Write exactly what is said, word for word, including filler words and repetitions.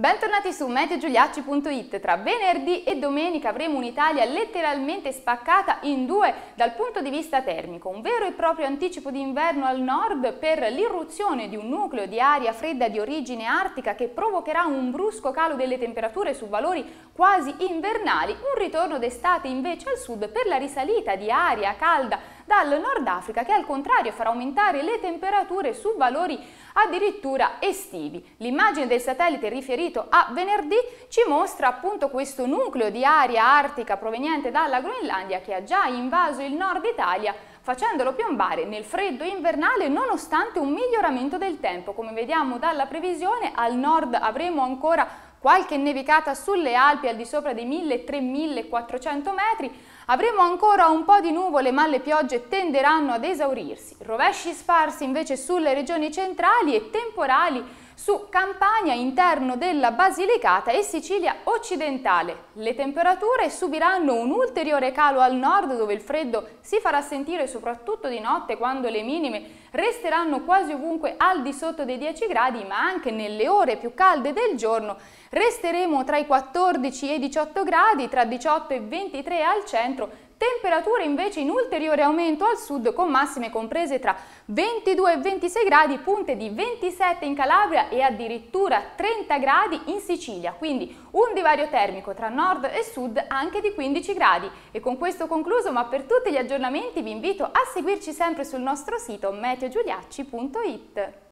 Bentornati su meteo giuliacci punto it. Tra venerdì e domenica avremo un'Italia letteralmente spaccata in due dal punto di vista termico, un vero e proprio anticipo di inverno al nord per l'irruzione di un nucleo di aria fredda di origine artica che provocherà un brusco calo delle temperature su valori quasi invernali, un ritorno d'estate invece al sud per la risalita di aria calda dal Nord Africa che al contrario farà aumentare le temperature su valori addirittura estivi. L'immagine del satellite riferito a venerdì ci mostra appunto questo nucleo di aria artica proveniente dalla Groenlandia che ha già invaso il nord Italia, facendolo piombare nel freddo invernale nonostante un miglioramento del tempo. Come vediamo dalla previsione, al nord avremo ancora qualche nevicata sulle Alpi al di sopra dei milletrecento-millequattrocento metri, avremo ancora un po' di nuvole ma le piogge tenderanno ad esaurirsi, rovesci sparsi invece sulle regioni centrali e temporali su Campania, interno della Basilicata e Sicilia occidentale. Le temperature subiranno un ulteriore calo al nord dove il freddo si farà sentire soprattutto di notte quando le minime resteranno quasi ovunque al di sotto dei dieci gradi, ma anche nelle ore più calde del giorno resteremo tra i quattordici e i diciotto gradi, tra diciotto e ventitré al centro, temperature invece in ulteriore aumento al sud con massime comprese tra ventidue e ventisei gradi, punte di ventisette in Calabria e addirittura trenta gradi in Sicilia, quindi un divario termico tra nord e sud anche di quindici gradi. E con questo concluso, ma per tutti gli aggiornamenti vi invito a seguirci sempre sul nostro sito meteo giuliacci punto it.